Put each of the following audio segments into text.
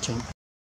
chỉnh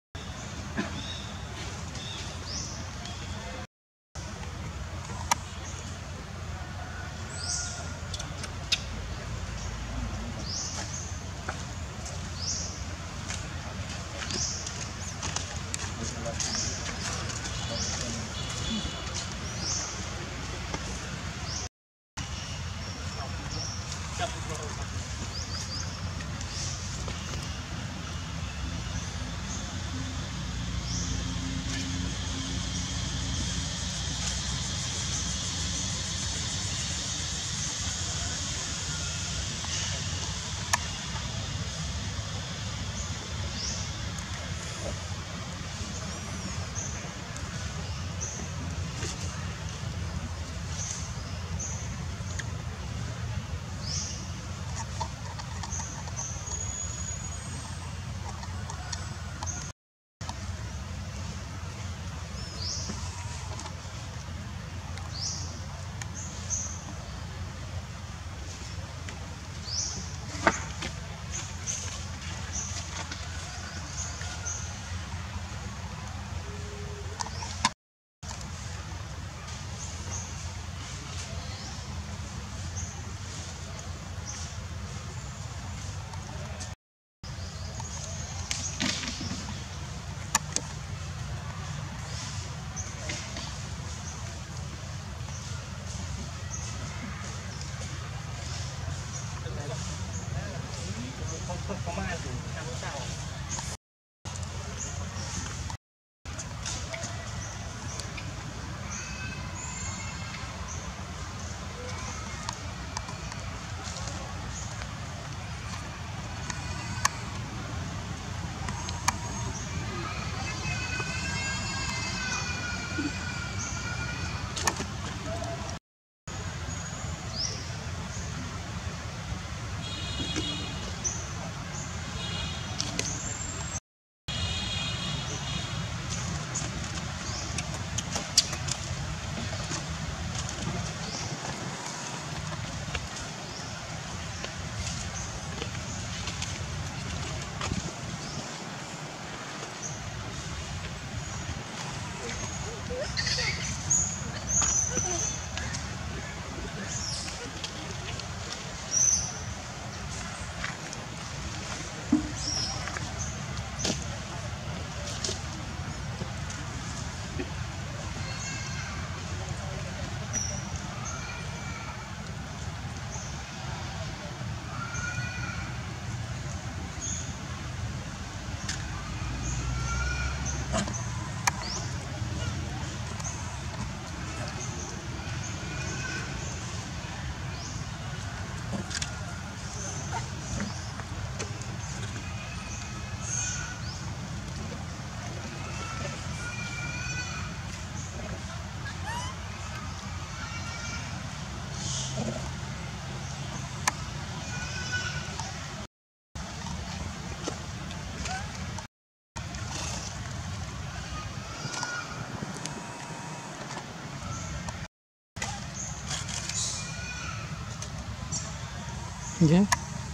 yeah.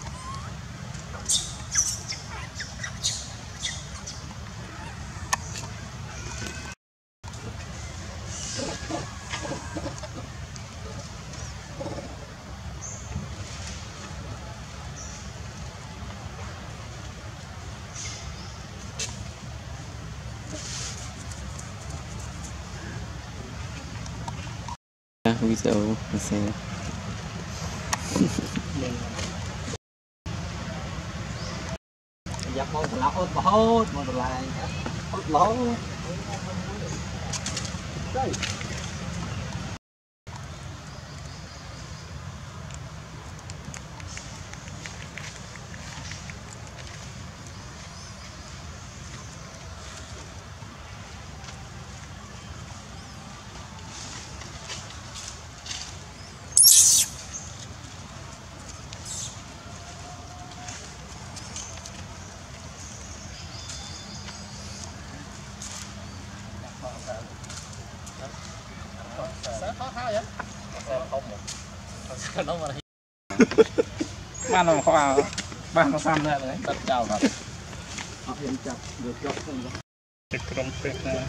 Video mình sẽ dập môn là ốt mà hốt môn là ốt lỗ đây ban nó khoa ban nó xăm ra đấy, đặt chào vào. họ hiện chặt được chọc không đó cái trong phết là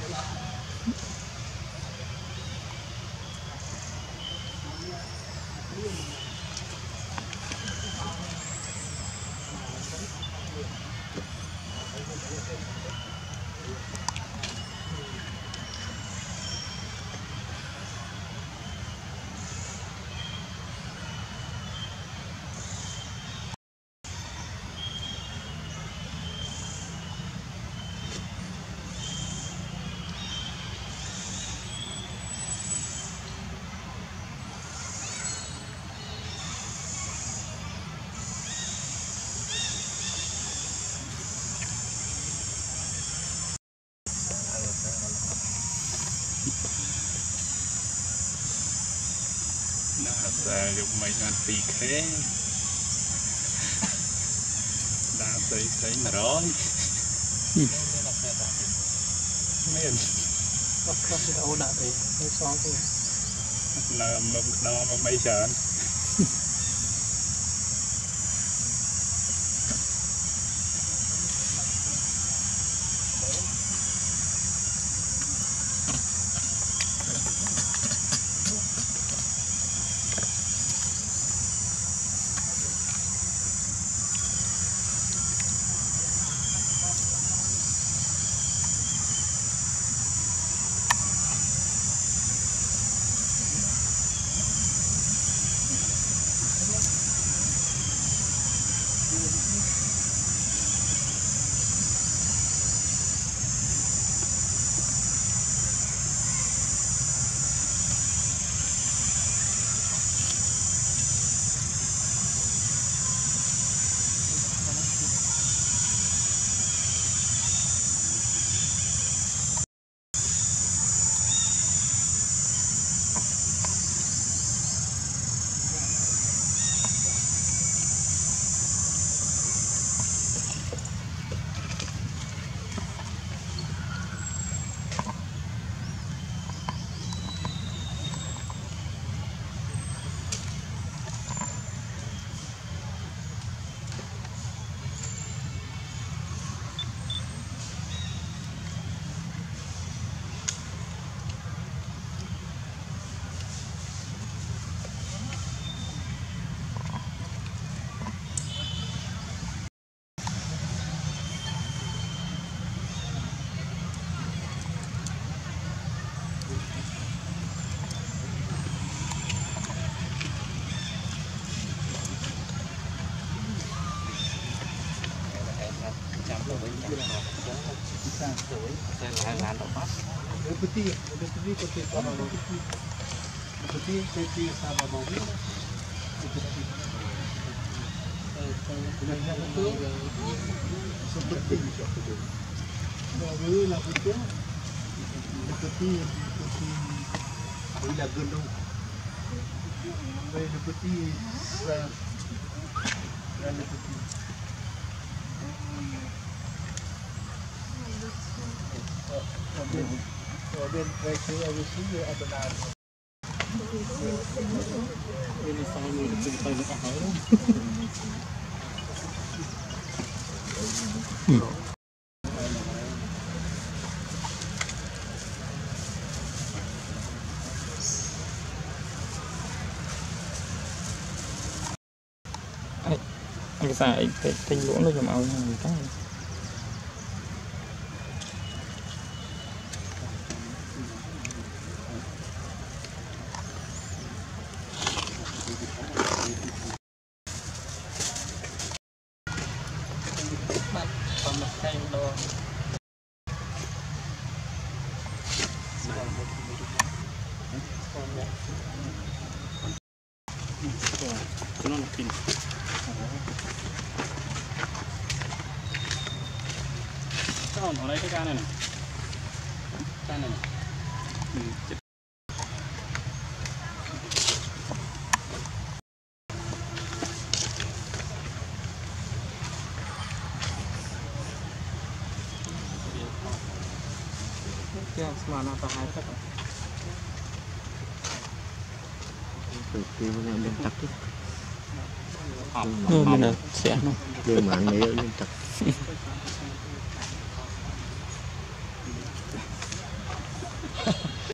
dùng mấy ngàn tỷ khế đã thấy mà rồi nên nó không thể ôn lại thì nó xóa thôi là mầm đo mà mấy chán peti kalau peti sama mobil seperti mobil lah betul seperti bila gunung seperti Kemudian terakhir habis ini ada benar. Ini sama itu kita lihat apa? Anh xài thanh lũa nó cho màu người ta ở đây cái can này này Yang semana apa hai tak? Mình làm chắc chứ. Mình là sẽ nó. Đường mạng này lên chắc.